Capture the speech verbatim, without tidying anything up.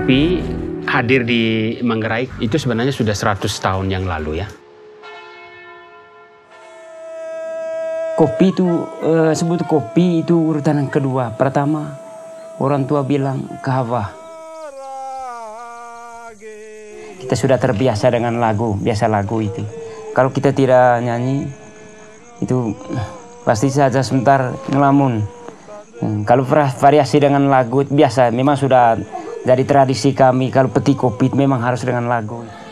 kopi hadir di Manggarai itu sebenarnya sudah seratus tahun yang lalu ya. Kopi itu, eh, sebut kopi itu urutan yang kedua. Pertama, orang tua bilang kahwa. Kita sudah terbiasa dengan lagu, biasa lagu itu. Kalau kita tidak nyanyi, itu pasti saja sebentar ngelamun. Hmm, kalau variasi dengan lagu biasa, memang sudah dari tradisi kami. Kalau petik kopi memang harus dengan lagu.